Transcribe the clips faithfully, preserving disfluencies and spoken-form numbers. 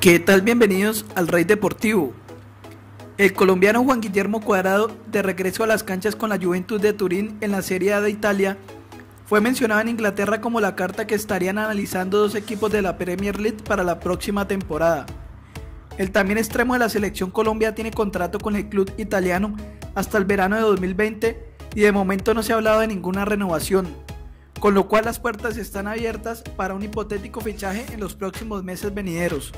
¿Qué tal? Bienvenidos al Rey Deportivo. El colombiano Juan Guillermo Cuadrado, de regreso a las canchas con la Juventus de Turín en la Serie A de Italia, fue mencionado en Inglaterra como la carta que estarían analizando dos equipos de la Premier League para la próxima temporada. El también extremo de la selección Colombia tiene contrato con el club italiano hasta el verano de dos mil veinte y de momento no se ha hablado de ninguna renovación, con lo cual las puertas están abiertas para un hipotético fichaje en los próximos meses venideros.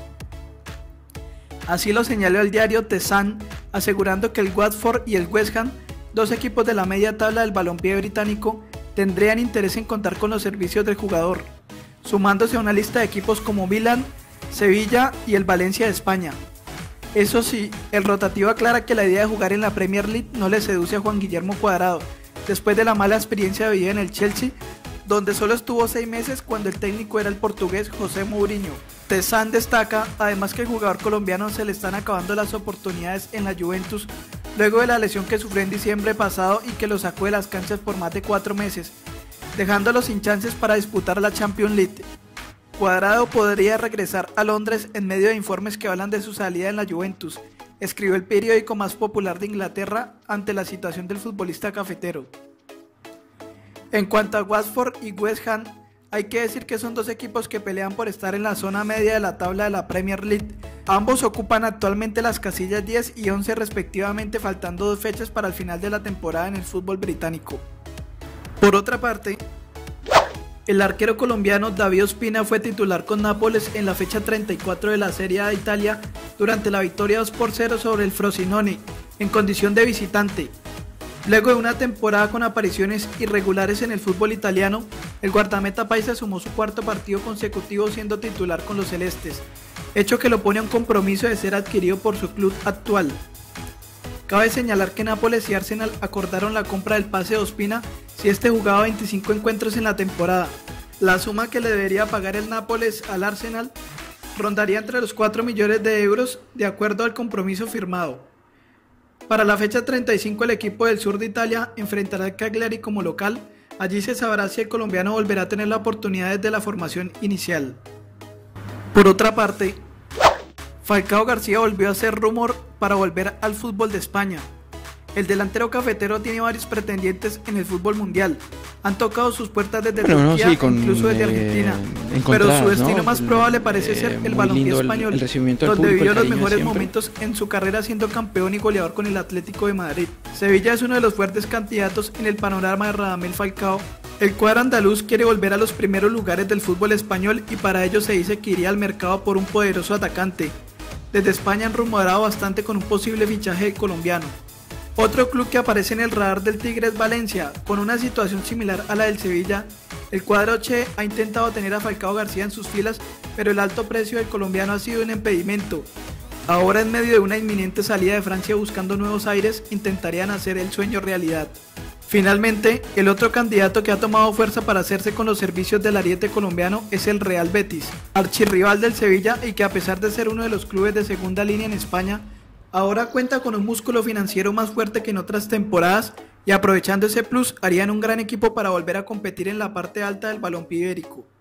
Así lo señaló el diario The Sun, asegurando que el Watford y el West Ham, dos equipos de la media tabla del balompié británico, tendrían interés en contar con los servicios del jugador, sumándose a una lista de equipos como Milan, Sevilla y el Valencia de España. Eso sí, el rotativo aclara que la idea de jugar en la Premier League no le seduce a Juan Guillermo Cuadrado, después de la mala experiencia vivida en el Chelsea, donde solo estuvo seis meses cuando el técnico era el portugués José Mourinho. The Sun destaca además que al jugador colombiano se le están acabando las oportunidades en la Juventus luego de la lesión que sufrió en diciembre pasado y que lo sacó de las canchas por más de cuatro meses, dejándolo sin chances para disputar la Champions League. Cuadrado podría regresar a Londres en medio de informes que hablan de su salida en la Juventus, escribió el periódico más popular de Inglaterra ante la situación del futbolista cafetero. En cuanto a Watford y West Ham, hay que decir que son dos equipos que pelean por estar en la zona media de la tabla de la Premier League. Ambos ocupan actualmente las casillas diez y once respectivamente, faltando dos fechas para el final de la temporada en el fútbol británico. Por otra parte, el arquero colombiano David Ospina fue titular con Nápoles en la fecha treinta y cuatro de la Serie A de Italia durante la victoria dos por cero sobre el Frosinone en condición de visitante. Luego de una temporada con apariciones irregulares en el fútbol italiano, el guardameta paisa sumó su cuarto partido consecutivo siendo titular con los celestes, hecho que lo pone a un compromiso de ser adquirido por su club actual. Cabe señalar que Nápoles y Arsenal acordaron la compra del pase de Ospina si este jugaba veinticinco encuentros en la temporada. La suma que le debería pagar el Nápoles al Arsenal rondaría entre los cuatro millones de euros de acuerdo al compromiso firmado. Para la fecha treinta y cinco el equipo del sur de Italia enfrentará al Cagliari como local. Allí se sabrá si el colombiano volverá a tener la oportunidad desde la formación inicial. Por otra parte, Falcao García volvió a ser rumor para volver al fútbol de España. El delantero cafetero tiene varios pretendientes en el fútbol mundial. Han tocado sus puertas desde bueno, Turquía, no, sí, con, incluso desde Argentina, eh, pero su destino ¿no? más probable parece eh, ser el balompié español, el, el donde vivió los mejores siempre. momentos en su carrera siendo campeón y goleador con el Atlético de Madrid. Sevilla es uno de los fuertes candidatos en el panorama de Radamel Falcao. El cuadro andaluz quiere volver a los primeros lugares del fútbol español y para ello se dice que iría al mercado por un poderoso atacante. Desde España han rumorado bastante con un posible fichaje colombiano. Otro club que aparece en el radar del Tigre es Valencia, con una situación similar a la del Sevilla. El cuadro Che ha intentado tener a Falcao García en sus filas, pero el alto precio del colombiano ha sido un impedimento. Ahora, en medio de una inminente salida de Francia buscando nuevos aires, intentarían hacer el sueño realidad. Finalmente, el otro candidato que ha tomado fuerza para hacerse con los servicios del ariete colombiano es el Real Betis, archirrival del Sevilla y que a pesar de ser uno de los clubes de segunda línea en España, ahora cuenta con un músculo financiero más fuerte que en otras temporadas y aprovechando ese plus harían un gran equipo para volver a competir en la parte alta del balompié ibérico.